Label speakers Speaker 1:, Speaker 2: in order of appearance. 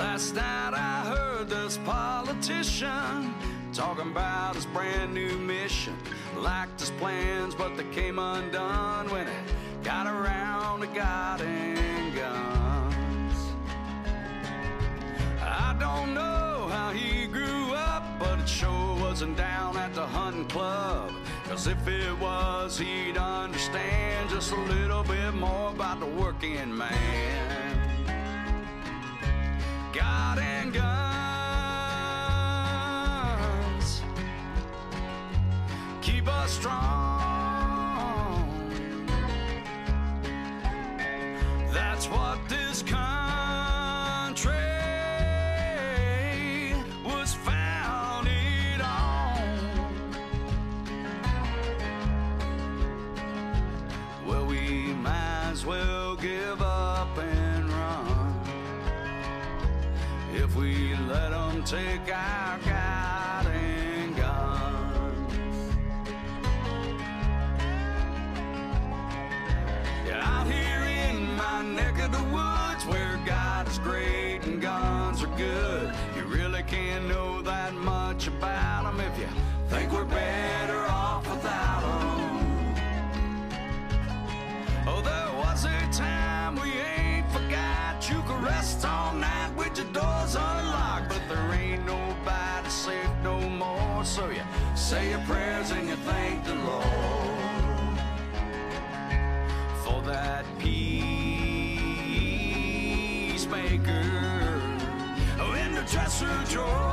Speaker 1: Last night I heard this politician talking about his brand new mission. Liked his plans, but they came undone when he got around to God and guns. I don't know how he grew up, but it sure wasn't down at the hunting club. 'Cause if it was, he'd understand just a little bit more about the working man. God and guns keep us strong. That's what this country was founded on. Well, we might as well give up and run if we let them take our God and guns. Yeah, out here in my neck of the woods, where God is great and guns are good, you really can't know that much about them if you think we're better off without them. Oh, there was a time we ain't forgot. You could rest all night with your doors unlocked, but there ain't nobody safe no more. So you say your prayers and you thank the Lord for that peacemaker in the dresser drawer.